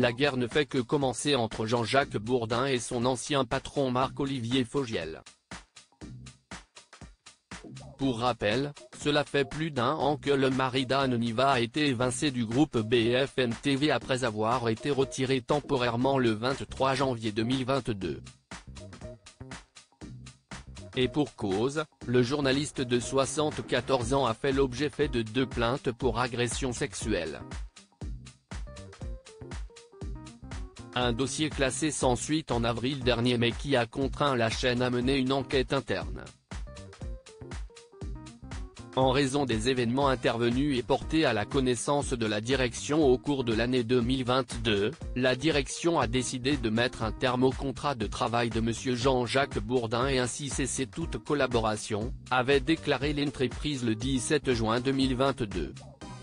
la guerre ne fait que commencer entre Jean-Jacques Bourdin et son ancien patron Marc-Olivier Fogiel. Pour rappel, cela fait plus d'un an que le mari d'Anne Niva a été évincé du groupe BFM TV après avoir été retiré temporairement le 23 janvier 2022. Et pour cause, le journaliste de 74 ans a fait l'objet de 2 plaintes pour agression sexuelle. Un dossier classé sans suite en avril dernier mais qui a contraint la chaîne à mener une enquête interne. En raison des événements intervenus et portés à la connaissance de la direction au cours de l'année 2022, la direction a décidé de mettre un terme au contrat de travail de M. Jean-Jacques Bourdin et ainsi cesser toute collaboration, avait déclaré l'entreprise le 17 juin 2022.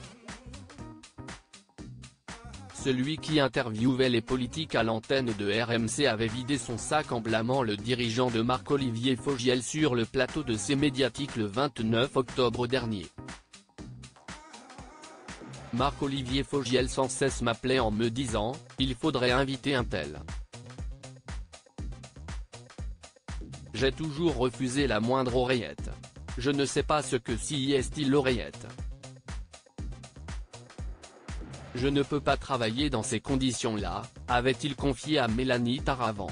Celui qui interviewait les politiques à l'antenne de RMC avait vidé son sac en blâmant le dirigeant de Marc-Olivier Fogiel sur le plateau de C Médiatique le 29 octobre dernier. Marc-Olivier Fogiel sans cesse m'appelait en me disant « Il faudrait inviter un tel ». J'ai toujours refusé la moindre oreillette. Je ne sais pas ce que signifie l'oreillette. Je ne peux pas travailler dans ces conditions-là, avait-il confié à Mélanie Taravant.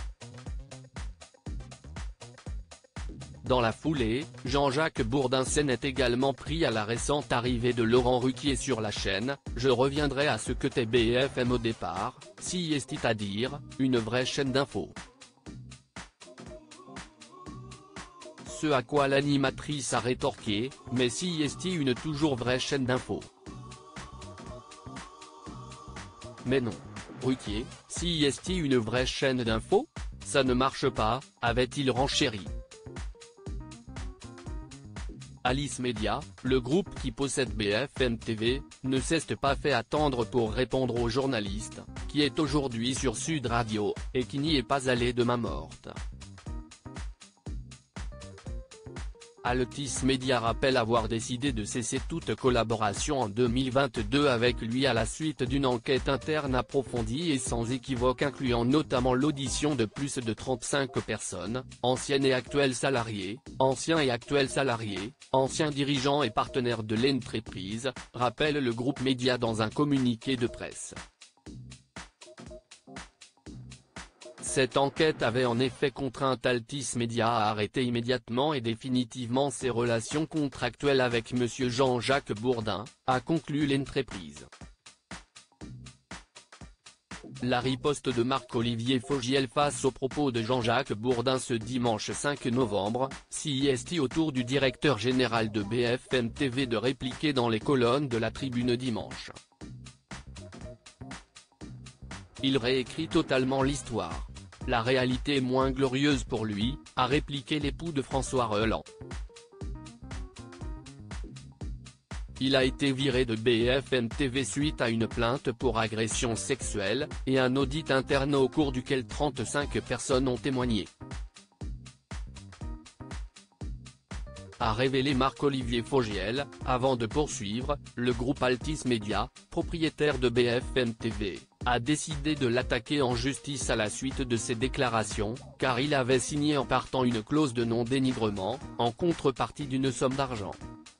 Dans la foulée, Jean-Jacques Bourdin s'en est également pris à la récente arrivée de Laurent Ruquier sur la chaîne. Je reviendrai à ce que t'es BFM au départ, c'est-à-dire, une vraie chaîne d'infos. Ce à quoi l'animatrice a rétorqué, mais c'est une toujours vraie chaîne d'infos. Mais non. Ruquier, si est une vraie chaîne d'infos? Ça ne marche pas, avait-il renchéri. Alice Media, le groupe qui possède BFM TV, ne s'est pas fait attendre pour répondre aux journalistes, qui est aujourd'hui sur Sud Radio, et qui n'y est pas allé de main morte. Altice Media rappelle avoir décidé de cesser toute collaboration en 2022 avec lui à la suite d'une enquête interne approfondie et sans équivoque incluant notamment l'audition de plus de 35 personnes, anciens et actuels salariés, anciens dirigeants et partenaires de l'entreprise, rappelle le groupe Média dans un communiqué de presse. Cette enquête avait en effet contraint Altice Media à arrêter immédiatement et définitivement ses relations contractuelles avec M. Jean-Jacques Bourdin, a conclu l'entreprise. La riposte de Marc-Olivier Fogiel face aux propos de Jean-Jacques Bourdin ce dimanche 5 novembre, c'est au tour du directeur général de BFM TV de répliquer dans les colonnes de la Tribune dimanche. Il réécrit totalement l'histoire. La réalité est moins glorieuse pour lui, a répliqué l'époux de François Reland. Il a été viré de BFM TV suite à une plainte pour agression sexuelle, et un audit interne au cours duquel 35 personnes ont témoigné. A révélé Marc-Olivier Fogiel, avant de poursuivre, le groupe Altice Media, propriétaire de BFM TV, a décidé de l'attaquer en justice à la suite de ses déclarations, car il avait signé en partant une clause de non-dénigrement, en contrepartie d'une somme d'argent.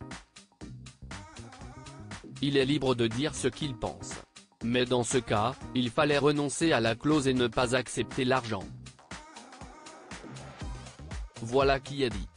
Il est libre de dire ce qu'il pense. Mais dans ce cas, il fallait renoncer à la clause et ne pas accepter l'argent. Voilà qui est dit.